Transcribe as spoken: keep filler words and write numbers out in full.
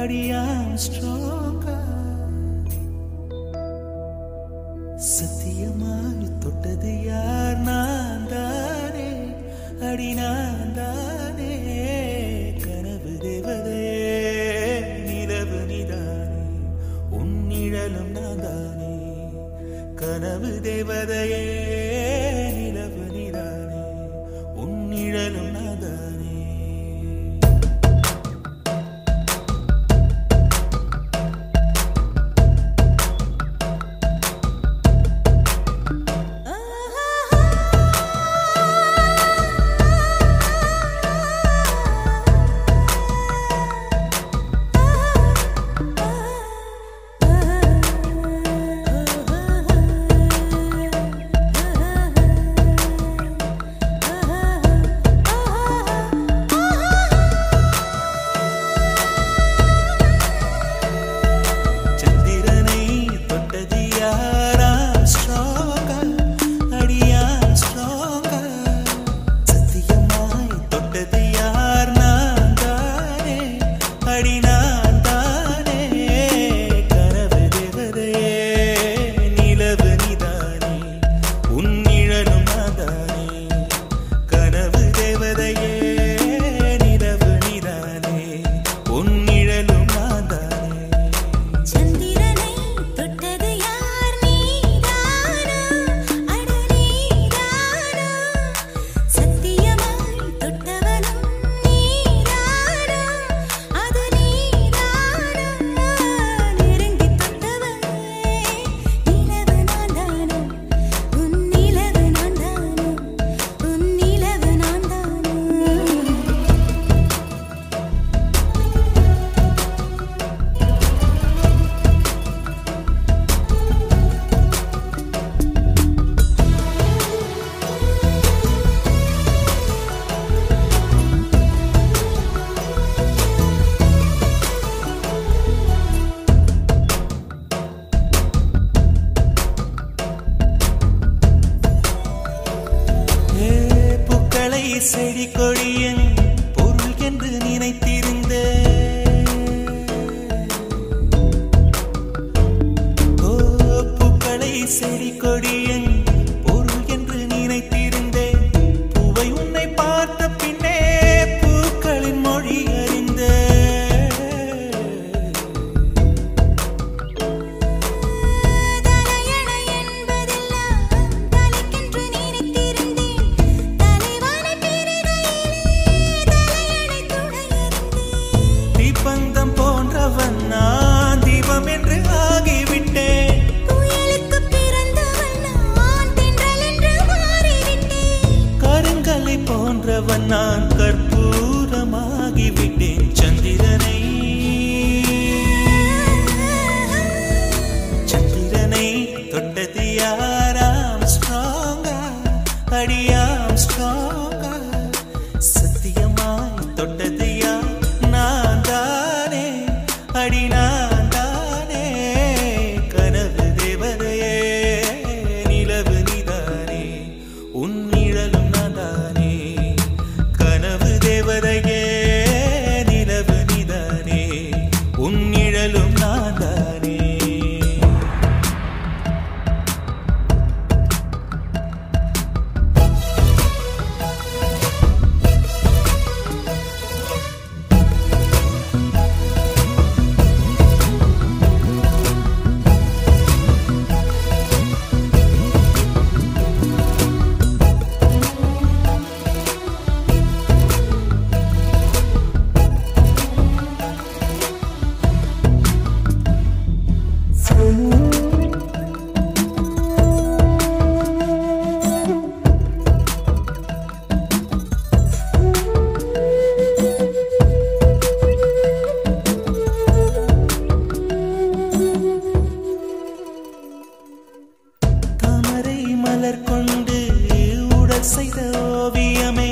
அடியாம் ஸ்ட்ராங்கா சத்தியமாய் தொட்டது யார் நான் தானே அடி நான் தானே கனவு தேவதையே நிலவு நீதானே உன் நிழலும் நான் தானே கனவு தேவதையே நிலவு நீதானே உன் நிழலும் நான் தானே செடி கொடியன் பொருள் என்று நினைத்திருந்த பூக்களை செடி கொடியன் பொருள் என்று நினைத்திருந்தேன் பூவை உன்னை பார்த்த பின்னே பூக்களின் மொழி அறிந்த பந்தம் போன்றவன் நான் தீபம் என்று ஆகிவிட்டேன் புயலுக்கு பிறந்தவன் நான் தென்றல் என்று மாறிவிட்டேன் கருங்கலை போன்றவன் நான் கற்பூரமாகிவிட்டேன் சந்திரனை சந்திரனை தொட்டது யாராம் ஸ்ட்ராங்கா அடியாம் ஸ்ட்ராங்கா சத்தியமாய் தொட்டது யார் நான் தானே அடி நான் தானே கனவு தேவதையே நிலவு நீதானே உன் நிழலும் நான் தானே கனவு தேவதையே நிலவு நீதானே உன் நிழலும் நான் தானே மலர் கொண்டு உடல் செய்த ஓவியமே